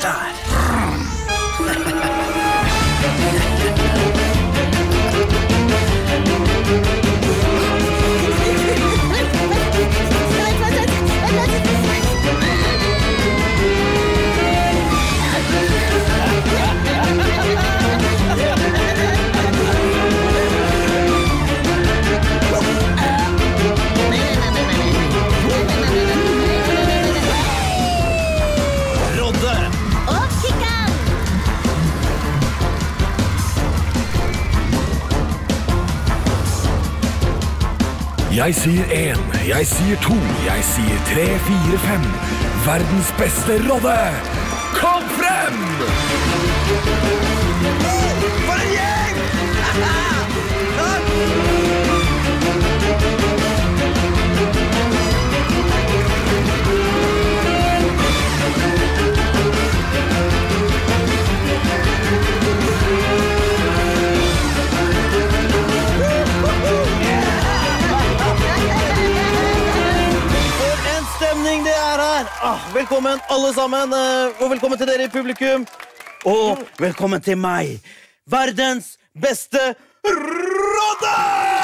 Der. Jeg sier 1, jeg sier 2, jeg sier 3, 4, 5. Verdens beste Rodde! Kom frem! For en gjeng! Det er her. Velkommen alle sammen, og velkommen til dere i publikum. Og velkommen til meg, verdens beste Rodde!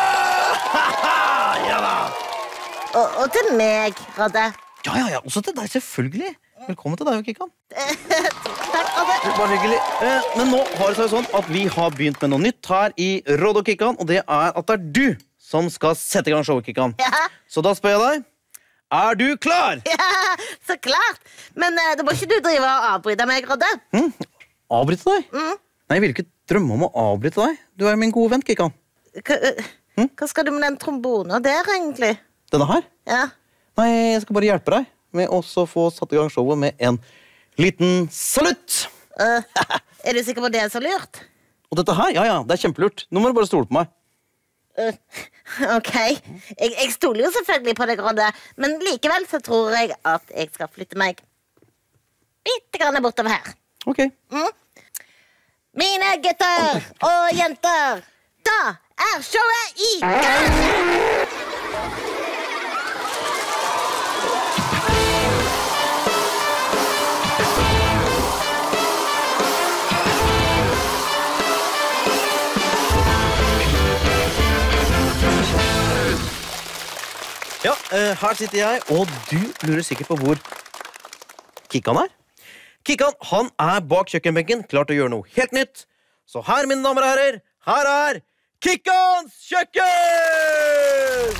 Ja da. Og til meg, Rodde. Ja, også til deg selvfølgelig. Velkommen til deg, Kikkan. Takk, Rodde. Bare hyggelig. Men nå har det seg sånn at vi har begynt med noe nytt her i Rodde og Kikkan, og det er at det er du som skal sette i gang showet, Kikkan. Ja. Så da spør jeg deg, er du klar? Ja, så klart. Men da må ikke du drive og avbryte meg, Rodde. Avbryte deg? Nei, jeg vil ikke drømme om å avbryte deg. Du er min gode venn, Kikkan. Hva skal du med den trombonen der, egentlig? Denne her? Ja. Nei, jeg skal bare hjelpe deg med også å få satt i gang showet med en liten salutt. Er du sikker på det er så lurt? Og dette her, ja, det er kjempelurt. Nå må du bare stole på meg. Ok, jeg stoler jo selvfølgelig på deg, Rodde, men likevel så tror jeg at jeg skal flytte meg litt grann bortover her. Ok. Mine gutter og jenter, da er showet i gang! Ja, her sitter jeg, og du lurer sikkert på hvor Kikkan er. Kikkan, han er bak kjøkkenbenken, klar til å gjøre noe helt nytt. Så her, mine damer og herrer, her er Kikkans kjøkken!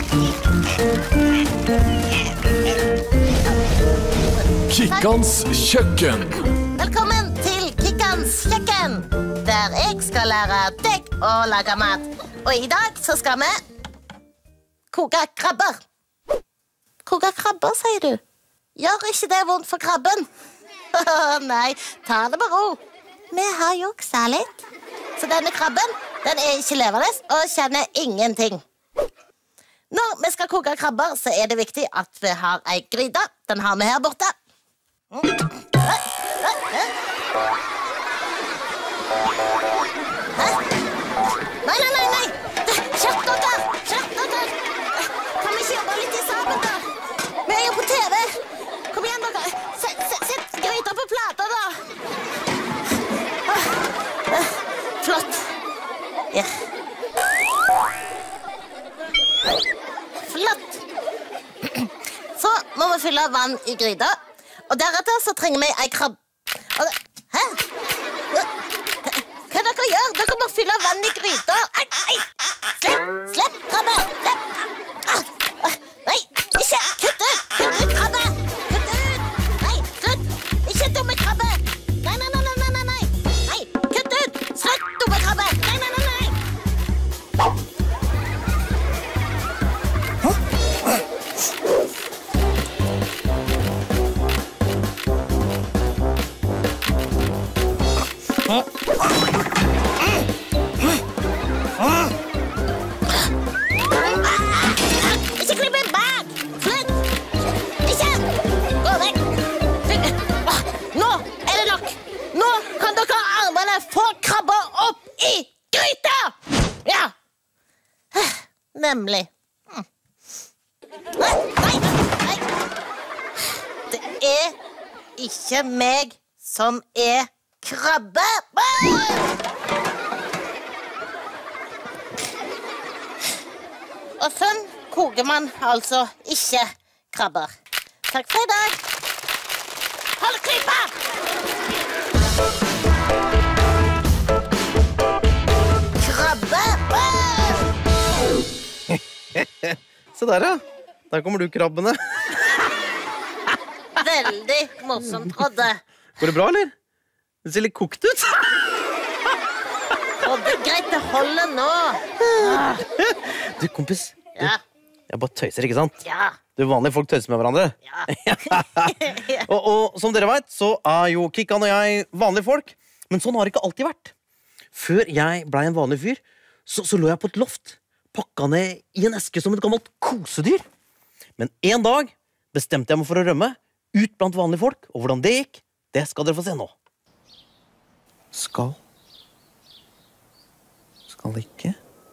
Kikkans kjøkken. Velkommen til Kikkans kjøkken, der jeg skal lære deg å lage mat. Og i dag så skal vi koke krabber. Koke krabber, sier du? Gjør ikke det vondt for krabben? Nei, ta det med ro. Vi har juksa litt. Så denne krabben, den er ikke levende og kjenner ingenting. Når vi skal koke krabber, så er det viktig at vi har ei gryte. Den har vi her borte. Nei. Skjerp dere. Kan vi ikke jobbe litt i sammen, da? Vi er jo på TV. Kom igjen, dere. Sett gryta på plata, da. Flott. Ja. Flott. Så må vi fylle vann i gryta. Og deretter så trenger vi ei krabbe. Hæ? Hva dere gjør? Dere må fylle vann i gryta. Slipp, krabbe. Slipp. Nei, ikke. Kutt ut, krabbe. Kutt ut. Nei, slutt. Ikke dumme krabbe. Nei. Nei, kutt ut. Slutt, dumme krabbe. Nei. Ikke klipp meg bak! Slutt! Ikke! Gå vekk! Nå er det nok! Nå kan dere armene få krabba opp i gryta! Ja! Nemlig. Nei! Det er ikke meg som krabbe. Og sånn koker man altså ikke krabber. Takk for i dag. Hold krypa! Krabbe! Se der, ja. Der kommer du krabbene. Veldig morsomt, Rodde. Går det bra, eller? Det ser litt kokt ut. Rodde, greit, det holder nå. Du, kompis. Ja. Jeg bare tøyser, ikke sant? Ja. Du, vanlige folk tøyser med hverandre. Ja. og som dere vet, så jo Kikkan og jeg vanlige folk. Men sånn har det ikke alltid vært. Før jeg ble en vanlig fyr, så lå jeg på et loft, pakka ned i en eske som et gammelt kosedyr. Men en dag bestemte jeg meg for å rømme ut blant vanlige folk, og hvordan det gikk, det skal dere få se nå. Skal ikke.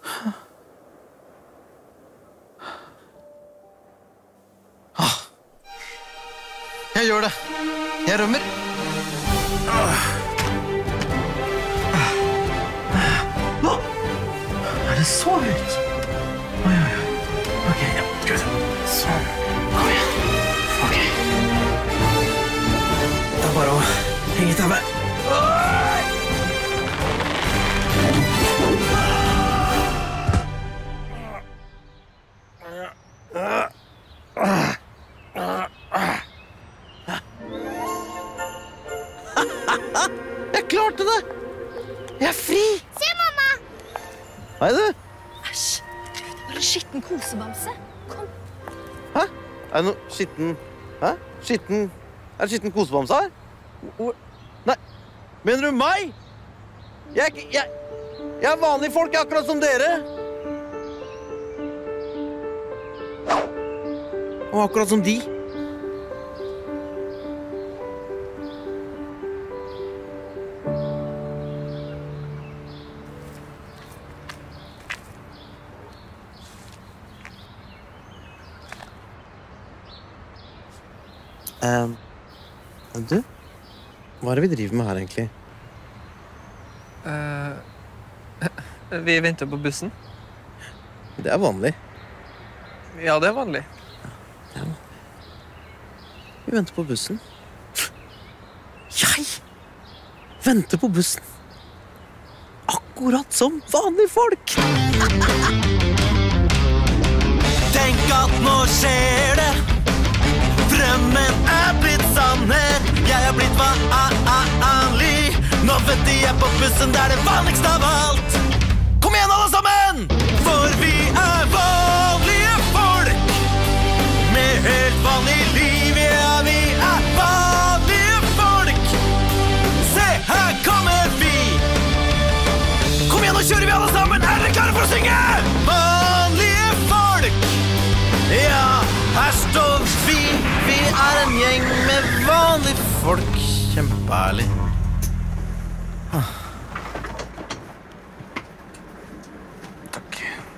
Jeg gjør det. Jeg rømmer. Hva? Er det så høyt? Oi. Ok, ja. Skal vi se. Sånn. Kom igjen. Ok. Det er bare å henge tauet. Jeg klarte det! Jeg er fri! Se, mamma! Hei, du. Æsj, det er bare en skitten kosebamse. Kom. Hæ? Er det noe skitten... Hæ? Skitten... Er det skitten kosebamse her? Nei, mener du meg? Jeg er vanlige folk, akkurat som dere. Og akkurat som de. Du? Hva er det vi driver med her, egentlig? Vi venter på bussen. Det er vanlig. Ja, det er vanlig. Vi venter på bussen. Jeg venter på bussen. Akkurat som vanlige folk. Tenk at nå skjer det. Drømmen er blitt sannhet. Jeg er blitt vanlig. Nå venter jeg på bussen, det er det vanligste av alt. Kom igjen, alle sammen! For vi er vanlige folk med helt vanlig liv. Ja, vi er vanlige folk. Se, her kommer vi. Kom igjen, nå kjører vi alle sammen. Er dere klare for å synge? Vanlige folk. Ja, her står vi. Vi er en gjeng med vanlige folk. Kjempeærlig. Takk.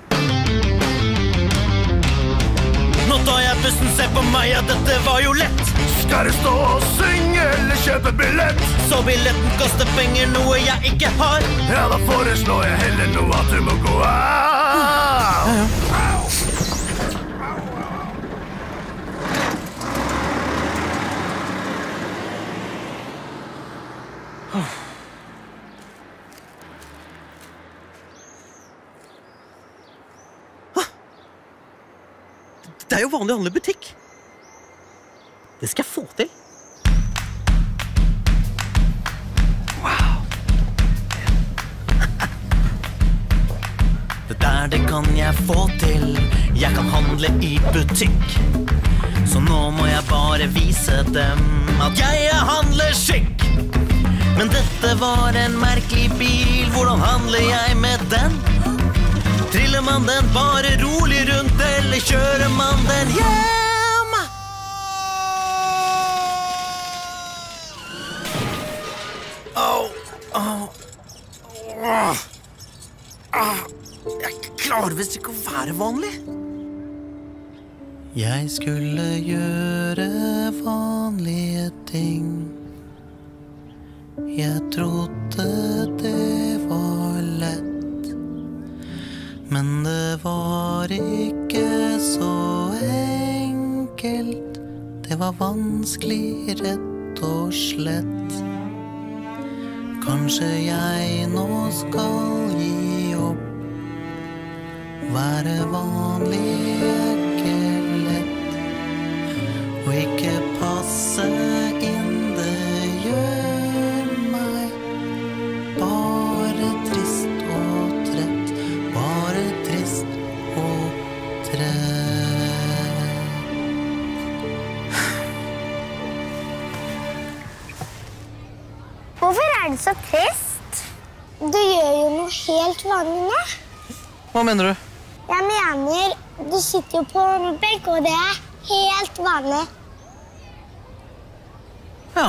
Nå tar jeg bussen, se på meg, ja, dette var jo lett. Skal du stå og synge eller kjøpe billett? Så billetten koster penger, noe jeg ikke har. Ja, da foreslår jeg heller noe at du må gå av. Ja. Det er jo vanlig handlebutikk. Det skal jeg få til. Wow. Det der, det kan jeg få til. Jeg kan handle i butikk. Så nå må jeg bare vise dem at jeg handleskikk. Men dette var en merkelig bil. Hvordan handler jeg med den? Triller man den bare rolig rundt, eller kjører man den hjem? Jeg klarer visst ikke å være vanlig. Jeg skulle gjøre vanlige ting. Jeg trodde det var lett, men det var ikke så enkelt. Det var vanskelig, rett og slett. Kanskje jeg nå skal gi opp. Være vanlig er ikke lett, og ikke passe inn, det gjør meg bare trist og trett, bare trist og trett. Hvorfor er du så trist? Du gjør jo noe helt vanlig nå. Hva mener du? Jeg mener, du sitter jo på en benk, og det er helt vanlig. Ja.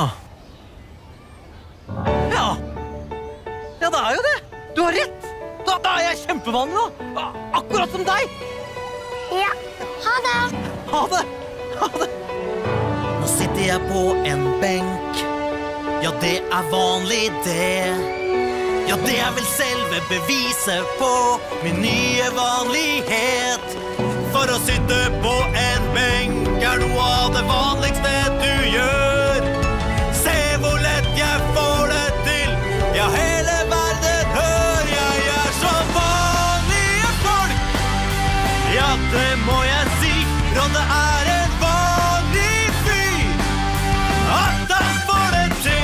Ja, det er jo det. Du har rett. Da er jeg kjempevanlig da. Akkurat som deg. Ja, ha det. Ha det. Ha det. Nå sitter jeg på en benk. Ja, det er vanlig det. Ja, det er vel selve beviset på min nye vanlighet. For å sitte på en benk er noe av det vanligste du gjør. Se hvor lett jeg får det til. Ja, hele verden hør. Jeg er så vanlige folk. Ja, det må jeg si. Ronde er en vanlig fyr. At han får det til.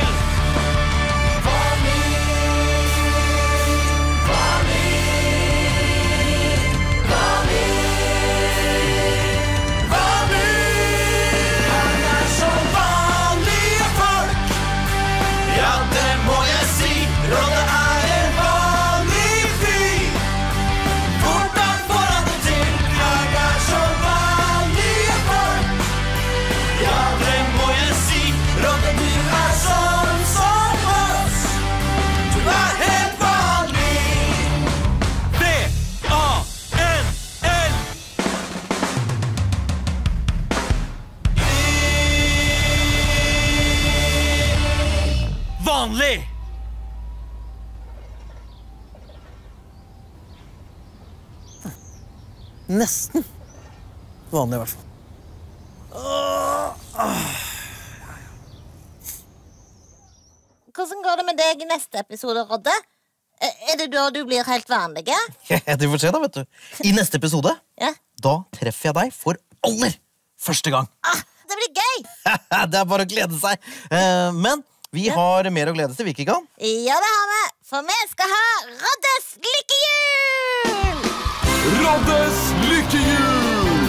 Vanlig! Nesten vanlig I hvert fall. Hvordan går det med deg I neste episode, Rodde? Er det da du blir helt vanlig? Du får se da, vet du. I neste episode, Ja. da treffer jeg deg for aller første gang. Det blir gøy! Det er bare å glede seg. Men vi har mer å glede til, vi ikke kan? Ja, det har vi. For vi skal ha Roddes lykkehjul! Roddes lykkehjul!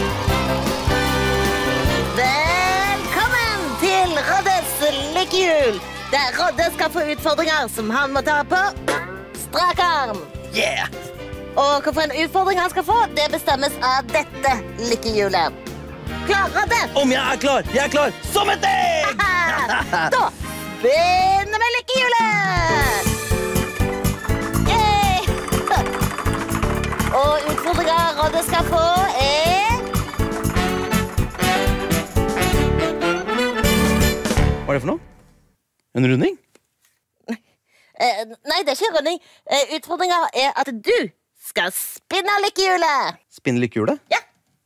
Velkommen til Roddes lykkehjul, der Rodde skal få utfordringer som han må ta på strak arm. Yeah! Og hvilken utfordring han skal få, det bestemmes av dette lykkehjulet. Klar, Rodde? Om jeg er klar! Jeg er klar som et egg! Da begynner vi lykkehjulet! Yay! Og utfordringen Rodde skal få Hva det for noe? En runding? Nei, det ikke runding. Utfordringen at du skal spinne lykkehjulet. Spinne lykkehjulet? Ja.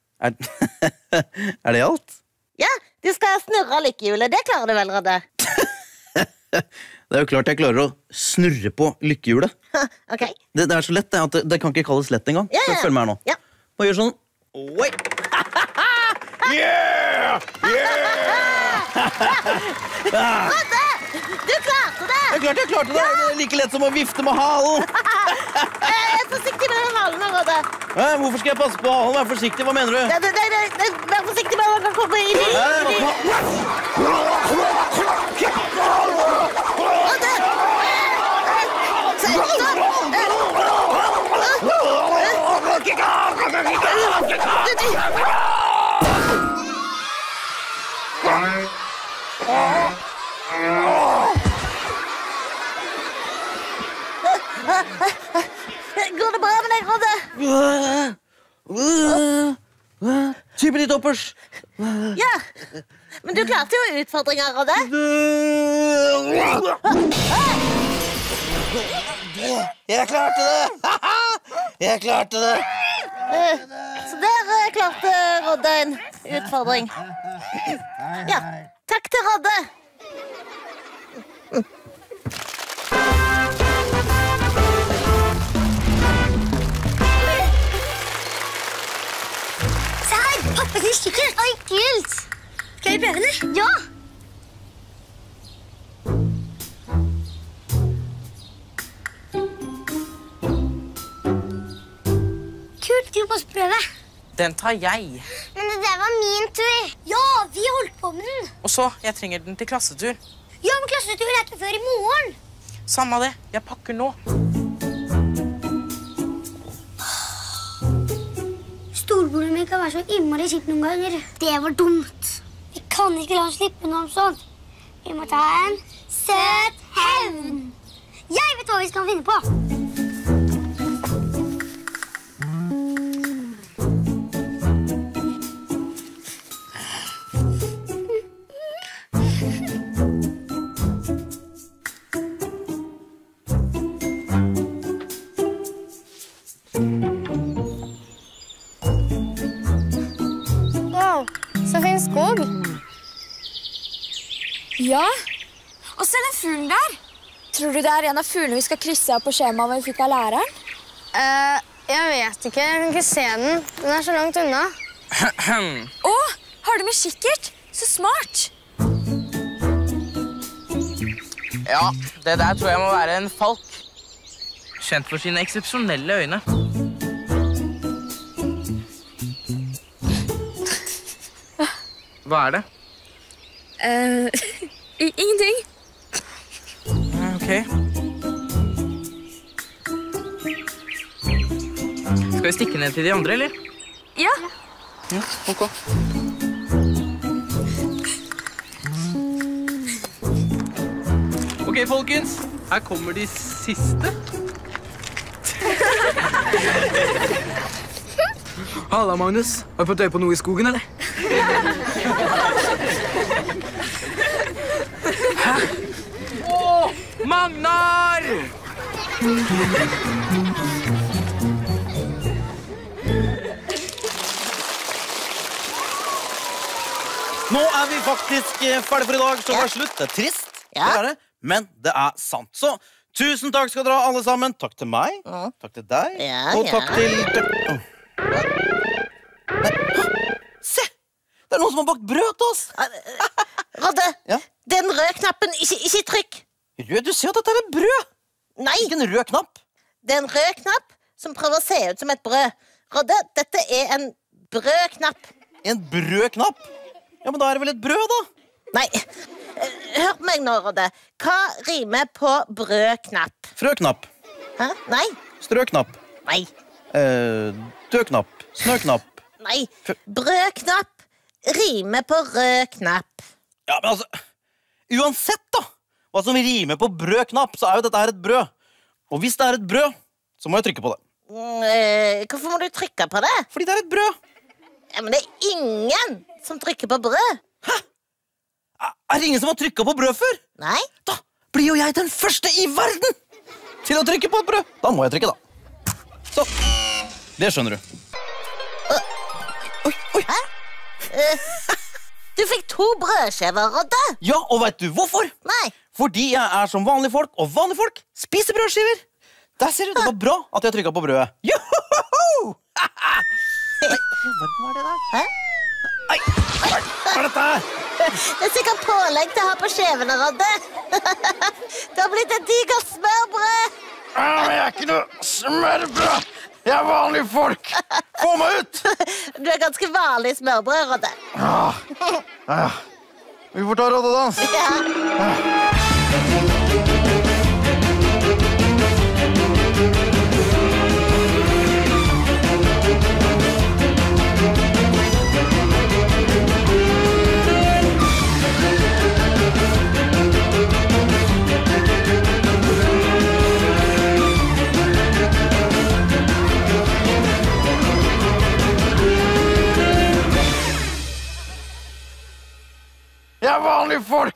Er det alt? Ja, du skal snurre lykkehjulet. Det klarer du vel, Rodde? Det er jo klart jeg klarer å snurre på lykkehjulet. Ok. Det er så lett det, at det kan ikke kalles lett engang. Ja, ja. Følg med her nå. Ja. Bare gjør sånn. Oi! Yeah! Rodde, du klarte det! Jeg klarte det. Det er like lett som å vifte med halen. Forsiktig med den halen, Rodde. Hvorfor skal jeg passe på halen? Vær forsiktig, hva mener du? Vær forsiktig med den kan komme inn i. Går det bra med deg, Rodde? Typen ditt oppers. Ja. Men du klarte jo utfordringer, Rodde. Jeg klarte det! Jeg klarte det! Så der klarte Rodde en utfordring. Ja, takk til Rodde. Se her, pappa sin sykkel. Oi, kult. Skal vi prøve den? Ja. Kult, du må prøve. Den tar jeg. Men det der var min tur. Ja, vi holdt på med den. Og så, jeg trenger den til klassetur. Ja, men klasseturen er ikke før i morgen. Samme det, jeg pakker nå. Storbroren min kan være så innmari kjipt noen ganger. Det var dumt. Vi kan ikke la han slippe noe om sånt. Vi må ta en søt hevn. Jeg vet hva vi skal finne på. Så fin skog. Ja, og se den fuglen der. Tror du det er en av fuglene vi skal krysse av på skjemaet vi fikk av læreren? Jeg vet ikke. Jeg kan ikke se den. Den er så langt unna. Åh, har du med kikkert? Så smart. Ja, det der tror jeg må være en falk. Kjent for sine eksepsjonelle øyne. Hva er det? Ingenting. Ok. Skal vi stikke ned til de andre, eller? Ja. Ja, ok. Ok, folkens. Her kommer de siste. Halla, Magnus. Har du fått øye på noe i skogen, eller? Hæ? Åh, Magnar! Nå er vi faktisk ferdig for i dag, så det er slutt. Det er trist, Ja. det er det, men det er sant. Så tusen takk skal dere ha, alle sammen. Takk til meg, takk til deg, Ja, og ja. takk til... Nei, se! Det er noen som har bakt brød til oss. Rodde, Ja? den røde knappen, ikke trykk. Rød, du ser at dette er et brød. Nei, Ikke en rød knapp. det er en rød knapp som prøver å se ut som et brød. Rodde, dette er en brødknapp. En brødknapp. Ja, men da er det vel et brød, da? Nei, hør på meg nå, Rodde. Hva rimer på brødknapp? Frøknapp. Hæ? Nei, Strøknapp. nei, Dødknapp. Snøknapp. nei. Brødknapp rimer på rød knapp. Ja, men altså, uansett da, hva som rimer på brødknapp, så er jo dette her et brød. Og hvis det er et brød, så må jeg trykke på det. Hvorfor må du trykke på det? Fordi det er et brød. Ja, men det er ingen som trykker på brød. Er det ingen som har trykket på brød før? Nei, Da blir jo jeg den første i verden til å trykke på et brød. Da må jeg trykke, da. Så, det skjønner du. Oi, oi. hæ? Du fikk 2 brødskjever, Rodde. Ja, og vet du hvorfor? Nei, Fordi jeg er som vanlige folk, og vanlige folk spiser brødskiver. Der ser du, det var bra at jeg trykket på brødet. Johoho! Nei, hva var det der? hæ? Nei, hva er dette her? Det er sikkert pålegg til å ha på skjevene, Rodde. Det har blitt et digert smørbrød. Jeg er ikke noe smørbrød. Jeg er vanlige folk. Få meg ut! Du er ganske vanlig smørbrød, Rodde. Vi får ta roddedans. Ja. farlig for